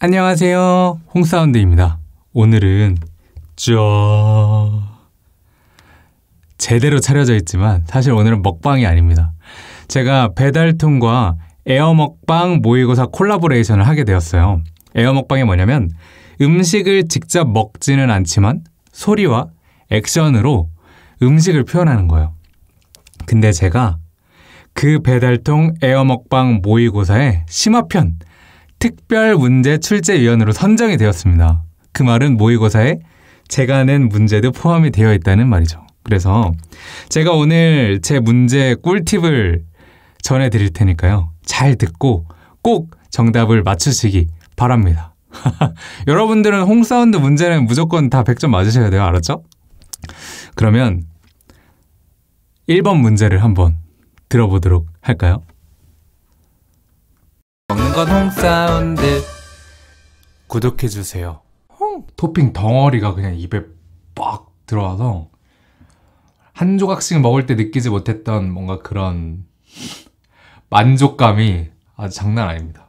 안녕하세요, 홍사운드입니다. 오늘은 제대로 차려져 있지만 사실 오늘은 먹방이 아닙니다. 제가 배달통과 에어먹방 모의고사 콜라보레이션을 하게 되었어요. 에어먹방이 뭐냐면 음식을 직접 먹지는 않지만 소리와 액션으로 음식을 표현하는 거예요. 근데 제가 그 배달통 에어먹방 모의고사의 심화편 특별 문제 출제위원으로 선정이 되었습니다. 그 말은 모의고사에 제가 낸 문제도 포함이 되어 있다는 말이죠. 그래서 제가 오늘 제 문제 꿀팁을 전해드릴 테니까요. 잘 듣고 꼭 정답을 맞추시기 바랍니다. 여러분들은 홍사운드 문제는 무조건 다 100점 맞으셔야 돼요. 알았죠? 그러면 1번 문제를 한번 들어보도록 할까요? 먹는 건 홍사운드. 구독해주세요. 토핑 덩어리가 그냥 입에 빡 들어와서 한 조각씩 먹을 때 느끼지 못했던 뭔가 그런 만족감이 아주 장난 아닙니다.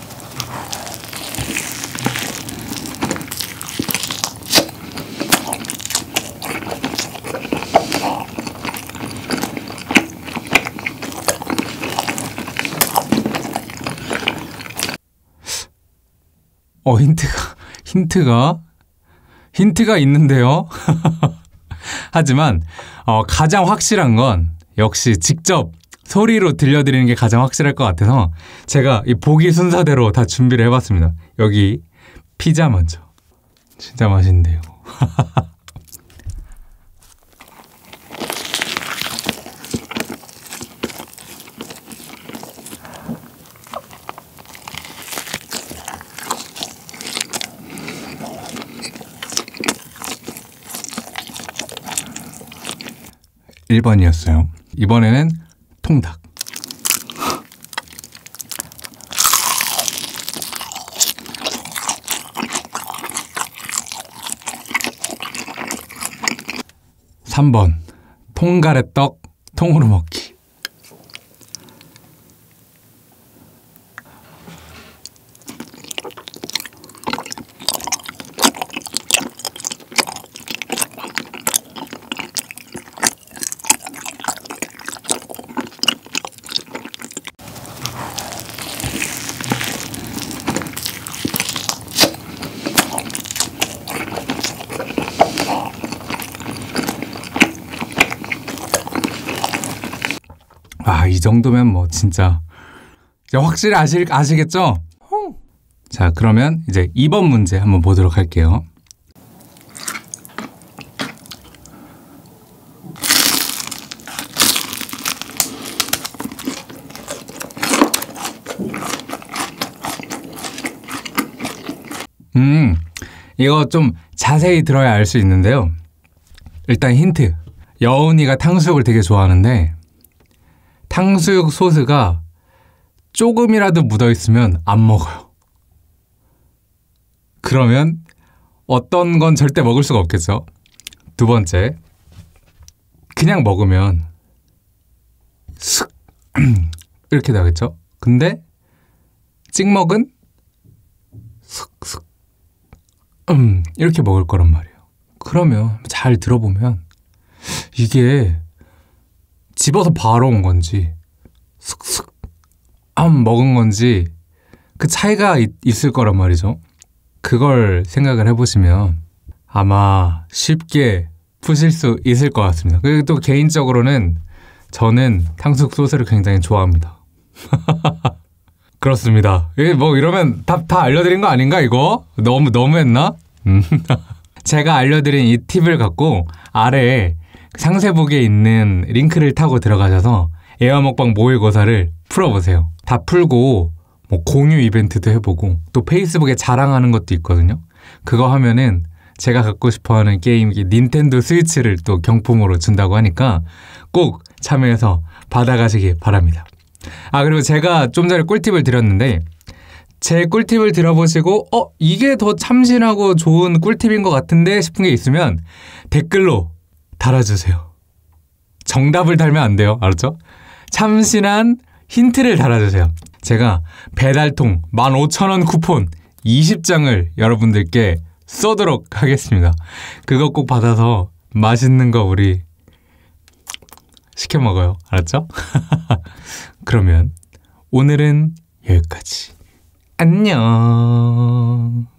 힌트가 있는데요. 하지만 가장 확실한 건 역시 직접 소리로 들려드리는 게 가장 확실할 것 같아서 제가 이 보기 순서대로 다 준비를 해봤습니다. 여기 피자 먼저. 진짜 맛있는데요. 1번이었어요. 이번에는 통닭. (3번) 통가래떡 통으로 먹기. 이 정도면 뭐 진짜 확실히 아시겠죠? 자, 그러면 이제 2번 문제 한번 보도록 할게요. 이거 좀 자세히 들어야 알 수 있는데요. 일단 힌트. 여운이가 탕수육을 되게 좋아하는데 탕수육 소스가 조금이라도 묻어있으면 안 먹어요. 그러면 어떤 건 절대 먹을 수가 없겠죠. 두 번째, 그냥 먹으면 슥 이렇게 나겠죠. 근데 찍먹은 슥슥 이렇게 먹을 거란 말이에요. 그러면 잘 들어보면 이게 집어서 바로 온 건지 슥슥 먹은 건지 그 차이가 있을 거란 말이죠. 그걸 생각을 해보시면 아마 쉽게 푸실 수 있을 것 같습니다. 그리고 또 개인적으로는 저는 탕수육 소스를 굉장히 좋아합니다. 그렇습니다. 뭐 이러면 다 알려드린 거 아닌가 이거? 너무했나? 제가 알려드린 이 팁을 갖고 아래에 상세북에 있는 링크를 타고 들어가셔서 에어먹방 모의고사를 풀어보세요. 다 풀고 뭐 공유 이벤트도 해보고 또 페이스북에 자랑하는 것도 있거든요. 그거 하면은 제가 갖고 싶어하는 게임 닌텐도 스위치를 또 경품으로 준다고 하니까 꼭 참여해서 받아가시기 바랍니다. 그리고 제가 좀 전에 꿀팁을 드렸는데 제 꿀팁을 들어보시고 이게 더 참신하고 좋은 꿀팁인 것 같은데 싶은 게 있으면 댓글로 달아주세요. 정답을 달면 안 돼요. 알았죠? 참신한 힌트를 달아주세요. 제가 배달통 15,000원 쿠폰 20장을 여러분들께 쏘도록 하겠습니다. 그거 꼭 받아서 맛있는 거 우리 시켜 먹어요. 알았죠? 그러면 오늘은 여기까지. 안녕.